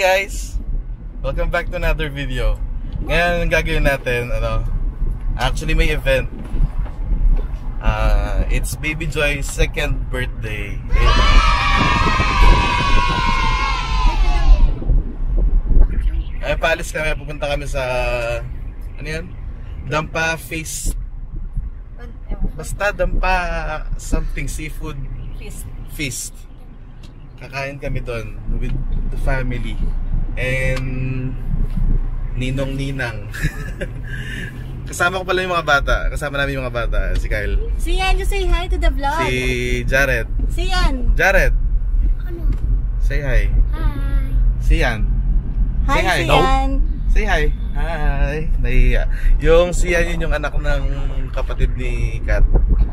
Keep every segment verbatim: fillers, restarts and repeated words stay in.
guys! Welcome back to another video. Ngayon ang gagawin natin, ano, actually may event. Uh, it's Baby Joy's second birthday. Ay, paalis kami, pupunta kami sa, ano yan? Dampa Face. Basta Dampa something seafood Feast. Feast. Kakain kami doon with the family and ninong ninang. Kasama ko pala yung mga bata. Kasama namin yung mga bata. Si Kyle. Si Yan, you say hi to the vlog. Si Jared. Si Yan. Jared. Ano? Say hi. Hi. Si Yan. Hi, Say hi. si Yan. Say hi. Hi. Nahiya. Yung si Yan yun yung anak ng kapatid ni Kat.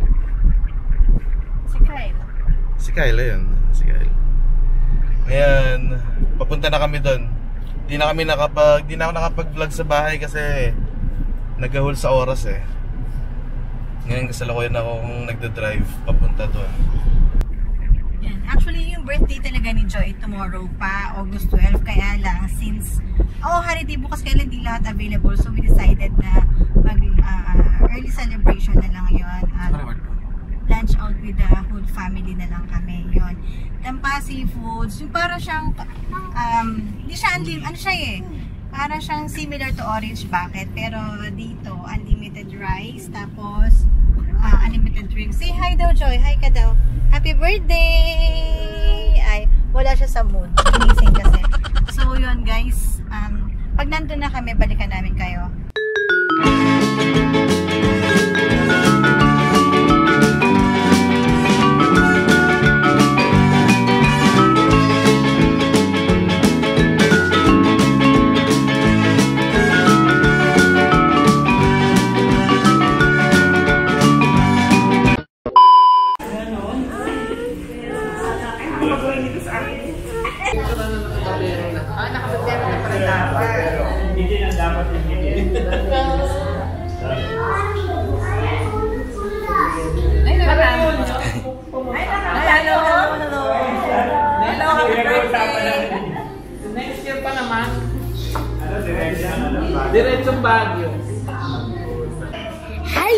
Si Kyle. Si Kyle yun. Si Kyle. Ayan, papunta na kami doon. Di na kami nakapag, di na ako nakapag-vlog sa bahay kasi nagahol sa oras eh. Ngayon kasalukuyan akong nagda-drive papunta doon. Yan. Actually, yung birthday talaga ni Joy tomorrow pa, August twelfth. Kaya lang, since, oh, holiday bukas kaya hindi lahat available. So we decided na mag uh, early celebration na lang yun. At lunch out with the whole family na lang kami. Yun. Dampa Seafoods. Yung para siyang, um, hindi siya, ano siya eh. Para siyang similar to Orange Bucket. Pero dito, unlimited rice. Tapos, uh, unlimited drinks. Say hi daw, Joy. Hi ka daw. Happy birthday! Ay, wala siya sa mood. Ginising kasi. So, yun guys. Um, pag nandun na kami, balikan namin kayo. Next year pa naman. Diretsong Baguio. Hi!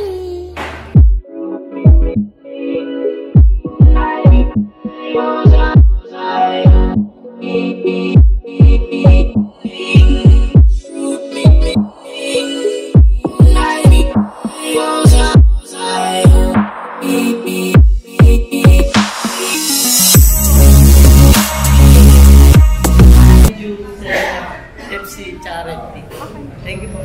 Thank you po.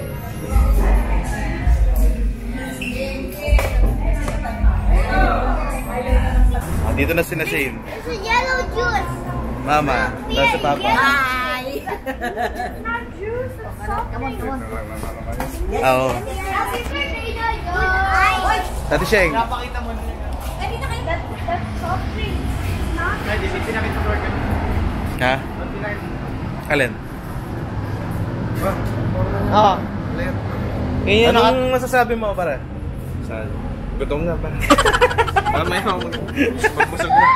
Oh, dito na si Nassim. It's a yellow juice. Mama, daw si Papa. Hi! Not juice, it's soft drink. Oo. Happy birthday, Joy! Tati Sheng. Napakita mo na yun. Kanina kayo, that, that soft drink. It's not. Ay, di pinakita ko organ. Ha? Alin? Oo. Ngayon na Anong masasabi mo para? Sa gutom nga pa. Mamaya ako magbusog na.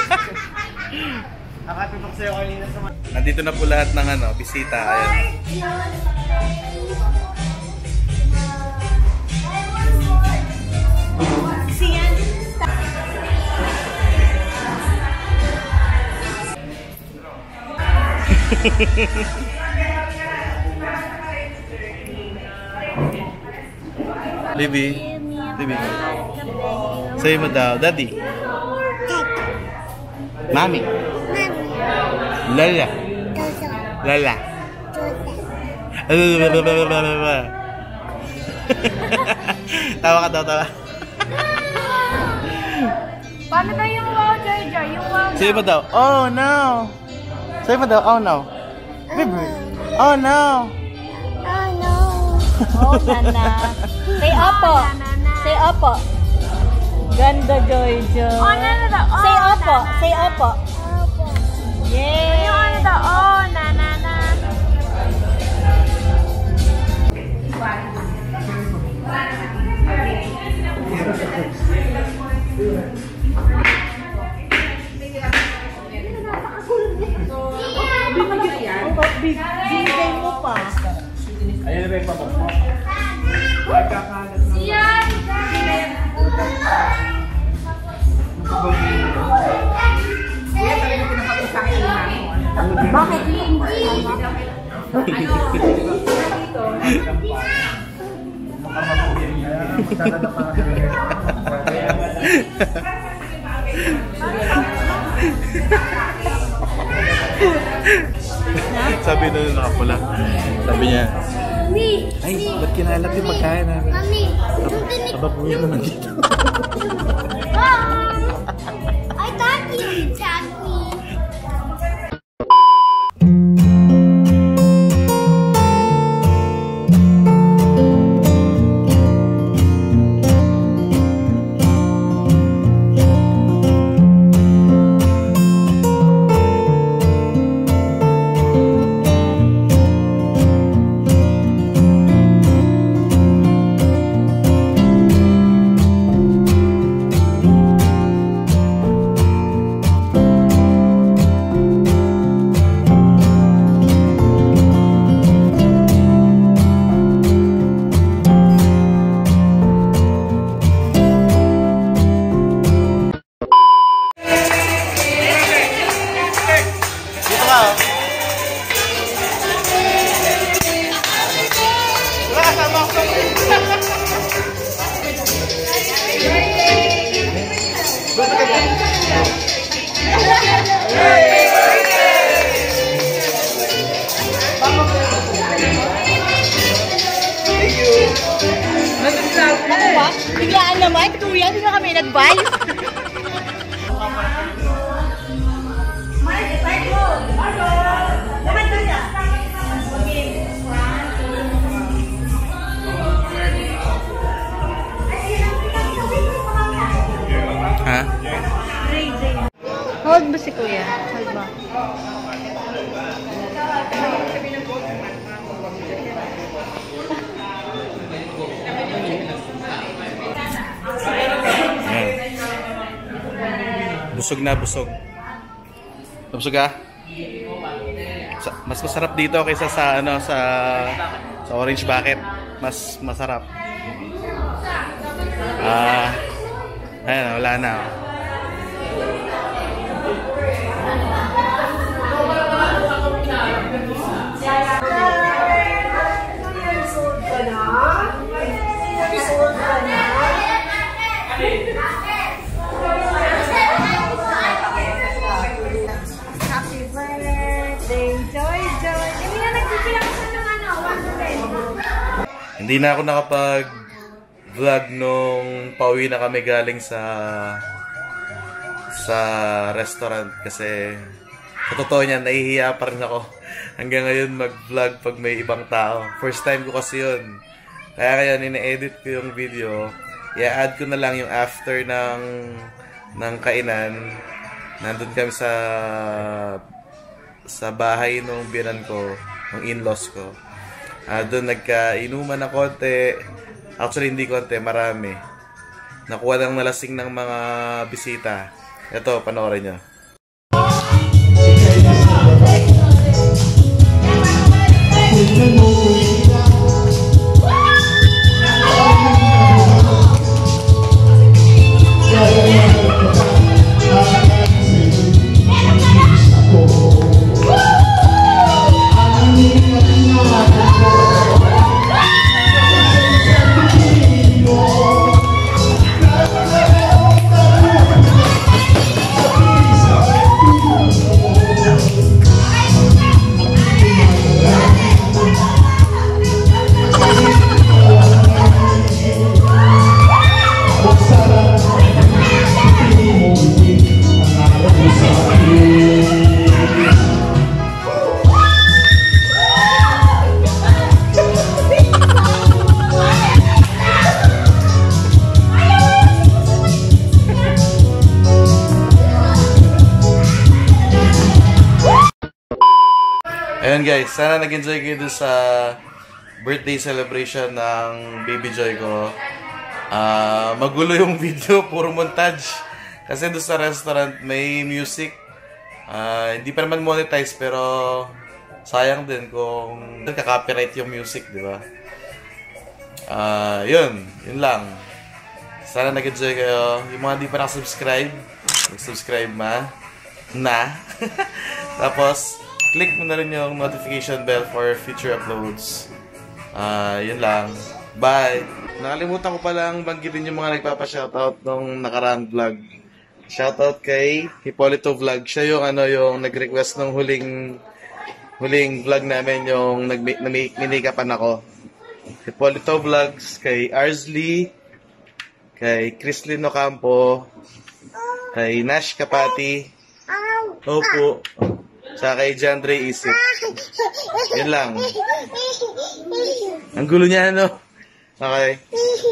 Nakatutok sa'yo kanina sa mga... Nandito na po lahat ng ano, bisita. Ayan. Si Yan. Libby. Libby. Say mo daw, Daddy. Mami. Lala. Lala. Tawa ka daw, tawa. Paano ba yung wow, Joy Joy? Yung wow. Say mo daw, oh no. Say mo daw, oh no. Oh no. Oh no. Oh, nana. Say opo. Say opo. Ganda, Joy Joy. Oh, nana daw. Oh, Say opo. nana. Say opo. Opo. Yay! Yung ano daw? Oh, nana na. birthday mo pa. Ayun ba yung papok mo? Siyan! Bakit? Sabi na nakapula. Sabi niya, Mami! ay, ba't kinalap yung pagkain namin? Mami! Sababuhin naman dito. Mom! I thought you attacked me. Biglaan naman, kuya, hindi na kami nag-buy. Ha? Hold mo si kuya. Hold mo. Busog na, busog. Busog ka? Sa, mas masarap dito kaysa sa ano sa sa Orange Bucket. Mas masarap. Ah, uh, ayan, wala na. Hindi na ako nakapag-vlog nung pauwi na kami galing sa sa restaurant kasi sa totoo niyan, nahihiya pa rin ako hanggang ngayon mag-vlog pag may ibang tao. First time ko kasi yun. Kaya kaya nina-edit ko yung video. I-add ko na lang yung after ng ng kainan. Nandun kami sa sa bahay nung biyanan ko, ng in-laws ko. Uh, doon nagka-inuman na konti. Actually, hindi konti, marami. Nakuha lang nalasing ng mga bisita. Ito, panoorin nyo. Ayun guys, sana nag-enjoy kayo dun sa birthday celebration ng baby Joy ko. Uh, magulo yung video, puro montage. Kasi dun sa restaurant may music. Uh, hindi pa naman monetize pero sayang din kung nagka-copyright yung music, di ba? Ah, uh, yun. Yun lang. Sana nag-enjoy kayo. Yung mga di pa nakasubscribe, mag-subscribe ma. Na. Tapos, click mo na rin yung notification bell for future uploads. Ah, uh, yun lang. Bye! Nakalimutan ko palang banggitin yung mga nagpapa-shoutout nung nakaraang vlog. Shoutout kay Hipolito Vlog. Siya yung ano yung nag-request ng huling huling vlog namin yung nag-minikapan ako. Hipolito Vlogs, kay Arsley, kay Crislin Ocampo, kay Nash Kapati, Opo, sa kay Jandre Isip. Yun lang. Ang gulo niya, ano? Okay.